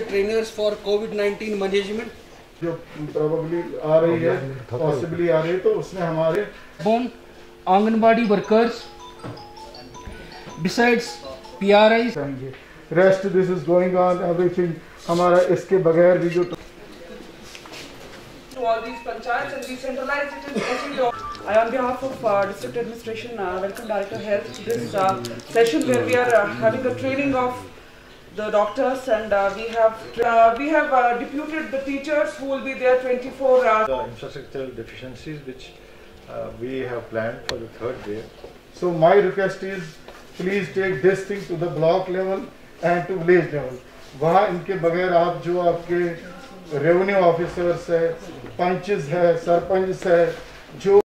trainers for COVID-19 management. जो probably आ रही है, possibly आ रही है, तो उसमें हमारे anganwadi workers, besides PRIs. Rest this is going on, everything हमारा इसके बगैर भी जो to all these panchayats and decentralize it in SEO. I, on behalf of District Administration, welcome Director Health to this session where we are having a training of the doctors, and we have deputed the teachers who will be there 24 hours. The infrastructural deficiencies which we have planned for the third wave. So my request is, please take this thing to the block level and to village level. वहाँ इनके बगैर आप जो आपके revenue officers है, punches है, सरपंच है, जो